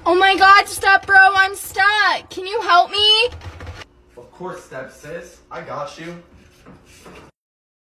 Oh my god, step bro, I'm stuck. Can you help me? Of course, step sis. I got you.